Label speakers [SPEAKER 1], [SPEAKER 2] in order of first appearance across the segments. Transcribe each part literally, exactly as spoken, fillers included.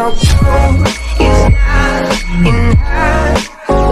[SPEAKER 1] Now gold is not enough.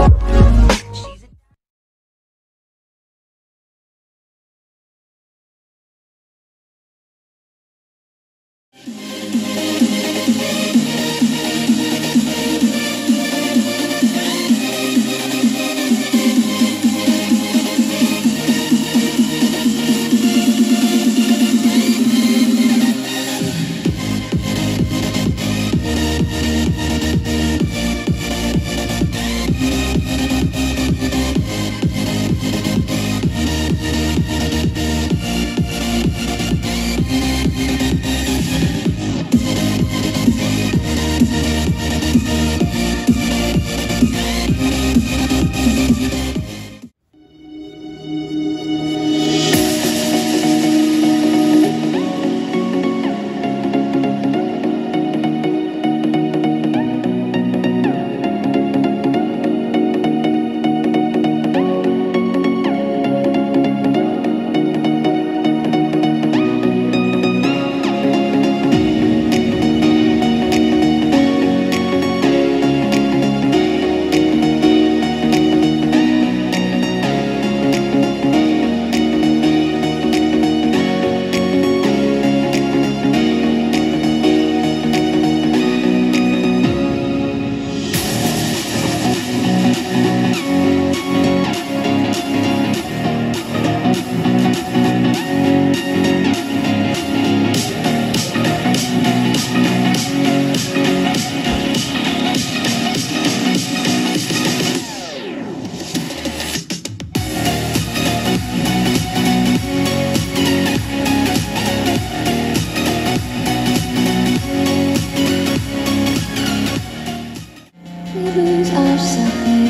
[SPEAKER 2] Lose ourselves when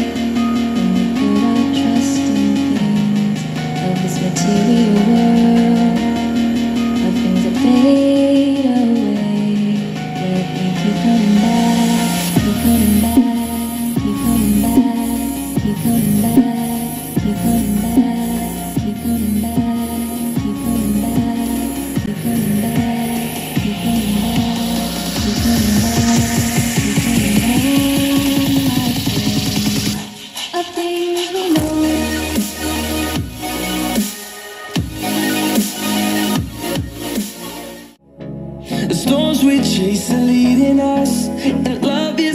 [SPEAKER 2] we put our trust in things of this material world, of things that fade away. Yet we keep coming back, keep coming back, keep coming back, keep coming back, keep coming back, keep coming back, keep coming back, keep coming back, keep coming back, keep coming back.
[SPEAKER 3] The storms we chase are leading us, and love is